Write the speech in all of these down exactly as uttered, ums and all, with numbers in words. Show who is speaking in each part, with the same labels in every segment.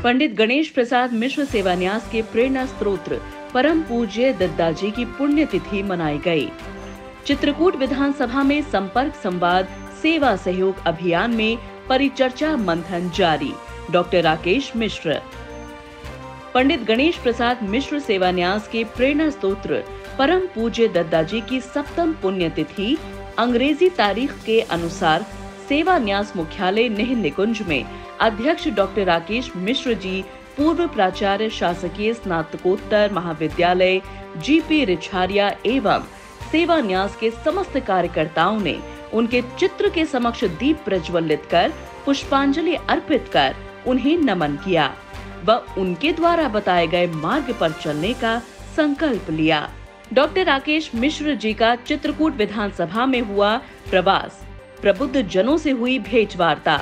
Speaker 1: पंडित गणेश प्रसाद मिश्र सेवान्यास के प्रेरणा स्त्रोत्र परम पूज्य दद्दाजी की पुण्यतिथि मनाई गई। चित्रकूट विधानसभा में संपर्क संवाद सेवा सहयोग अभियान में परिचर्चा मंथन जारी। डॉक्टर राकेश मिश्र। पंडित गणेश प्रसाद मिश्र सेवान्यास के प्रेरणा स्त्रोत्र परम पूज्य दद्दाजी की सप्तम पुण्यतिथि अंग्रेजी तारीख के अनुसार सेवान्यास मुख्यालय नेह निकुंज में अध्यक्ष डॉक्टर राकेश मिश्र जी, पूर्व प्राचार्य शासकीय स्नातकोत्तर महाविद्यालय जीपी रिछारिया एवं सेवान्यास के समस्त कार्यकर्ताओं ने उनके चित्र के समक्ष दीप प्रज्वलित कर पुष्पांजलि अर्पित कर उन्हें नमन किया व उनके द्वारा बताए गए मार्ग पर चलने का संकल्प लिया। डॉक्टर राकेश मिश्र जी का चित्रकूट विधानसभा में हुआ प्रवास, प्रबुद्ध जनों से हुई भेंटवार्ता।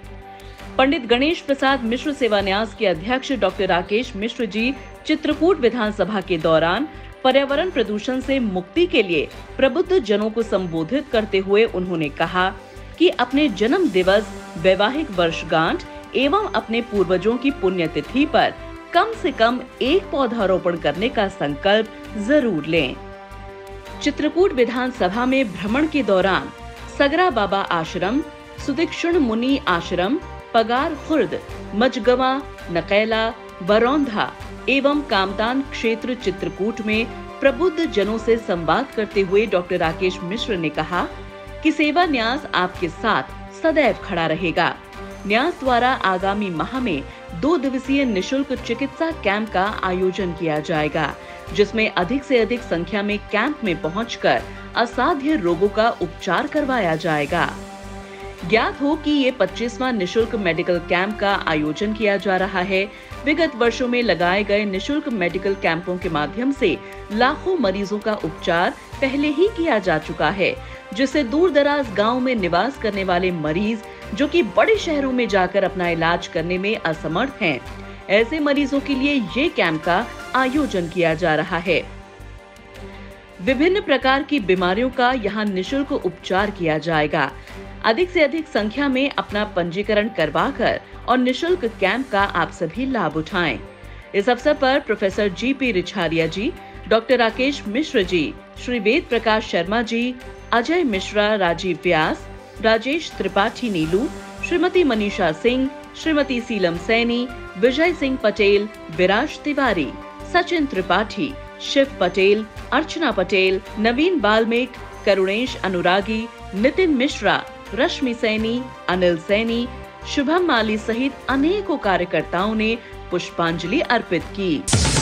Speaker 1: पंडित गणेश प्रसाद मिश्र सेवान्यास के अध्यक्ष डॉक्टर राकेश मिश्र जी चित्रकूट विधानसभा के दौरान पर्यावरण प्रदूषण से मुक्ति के लिए प्रबुद्ध जनों को संबोधित करते हुए उन्होंने कहा कि अपने जन्म दिवस, वैवाहिक वर्षगांठ एवं अपने पूर्वजों की पुण्यतिथि पर कम से कम एक पौधारोपण करने का संकल्प जरूर लें। चित्रकूट विधानसभा में भ्रमण के दौरान सगरा बाबा आश्रम, सुदीक्षण मुनि आश्रम, पगार खुर्द, मजगवा, नकैला, बरौंधा एवं कामतान क्षेत्र चित्रकूट में प्रबुद्ध जनों से संवाद करते हुए डॉक्टर राकेश मिश्र ने कहा कि सेवा न्यास आपके साथ सदैव खड़ा रहेगा। न्यास द्वारा आगामी माह में दो दिवसीय निशुल्क चिकित्सा कैंप का आयोजन किया जाएगा, जिसमें अधिक से अधिक संख्या में कैंप में पहुंचकर असाध्य रोगों का उपचार करवाया जाएगा। ज्ञात हो कि ये पच्चीसवां निशुल्क मेडिकल कैंप का आयोजन किया जा रहा है। विगत वर्षों में लगाए गए निशुल्क मेडिकल कैंपों के माध्यम से लाखों मरीजों का उपचार पहले ही किया जा चुका है, जिससे दूर दराज गाँव में निवास करने वाले मरीज जो कि बड़े शहरों में जाकर अपना इलाज करने में असमर्थ हैं, ऐसे मरीजों के लिए ये कैंप का आयोजन किया जा रहा है। विभिन्न प्रकार की बीमारियों का यहाँ निशुल्क उपचार किया जाएगा। अधिक से अधिक संख्या में अपना पंजीकरण करवाकर और निशुल्क कैंप का आप सभी लाभ उठाएं। इस अवसर पर professor GP Richharia ji, doctor Rakesh Mishra ji, Shri Ved Prakash Sharma ji, Ajay Mishra, Rajiv Vyas, Rajesh Tripathi Neelu, Shrimati Manisha Singh, Shrimati Seelam Saini, Vijay Singh Patel, Viraj Tiwari, Sachin Tripathi, Shiv Patel, Archana Patel, Naveen Balmik, Karunesh Anuragi, Nitin Mishra, Rashmi Saini, Anil Saini, Shubham Mali सहित अनेकों कार्यकर्ताओं ने पुष्पांजलि अर्पित की।